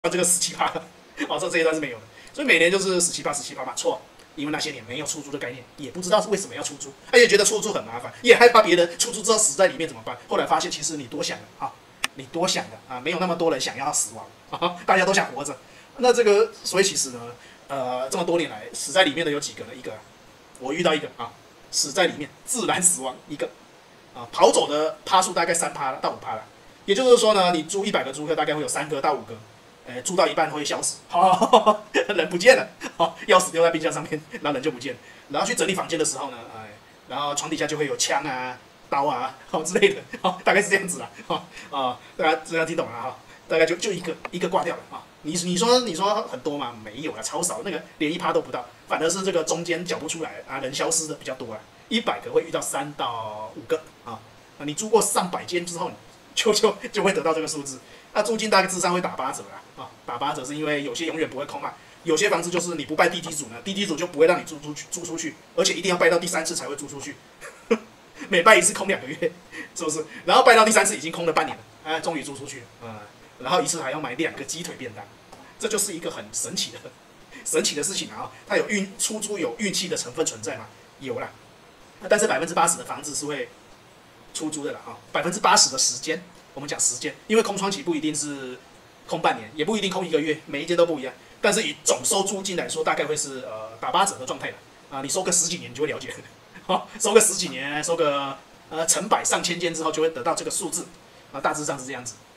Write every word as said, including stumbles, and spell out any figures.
这个十七趴，哦，这这一段是没有的，所以每年就是十七趴、十七趴嘛，错。因为那些年没有出租的概念，也不知道是为什么要出租，而且觉得出租很麻烦，也害怕别人出租之后死在里面怎么办？后来发现其实你多想了啊，你多想了啊，没有那么多人想要死亡啊，大家都想活着。那这个，所以其实呢，呃，这么多年来死在里面的有几个呢？一个，我遇到一个啊，死在里面自然死亡一个，啊，跑走的趴数大概三趴到五趴了，也就是说呢，你租一百个租客，大概会有三个到五个。呃，租到一半会消失，哦、人不见了，哦，钥匙丢在冰箱上面，然后人就不见了。然后去整理房间的时候呢，哎，然后床底下就会有枪啊、刀啊，哦之类的，哦，大概是这样子啦，哦，啊，大家这样听懂了哈、哦？大概就就一个一个挂掉了啊、哦。你你说你说很多吗？没有啊，超少，那个连一趴都不到，反而是这个中间缴不出来啊，人消失的比较多啊。一百个会遇到三到五个啊，你租过上百间之后，就就就会得到这个数字。那租金大概智商会打八折啦，啊，打八折是因为有些永远不会空嘛，有些房子就是你不拜地基主呢，地基主就不会让你租出去，租出去，而且一定要拜到第三次才会租出去，每拜一次空两个月，是不是？然后拜到第三次已经空了半年了，哎，终于租出去了，啊、嗯，然后一次还要买两个鸡腿便当，这就是一个很神奇的、神奇的事情啊！它有运出租有运气的成分存在吗？有啦，但是百分之八十的房子是会出租的啦啊，百分之八十的时间。我们讲时间，因为空窗期不一定是空半年，也不一定空一个月，每一间都不一样。但是以总收租金来说，大概会是呃打八折的状态了啊。你收个十几年，你就会了解，好，收个十几年，收个呃成百上千间之后，就会得到这个数字啊，大致上是这样子。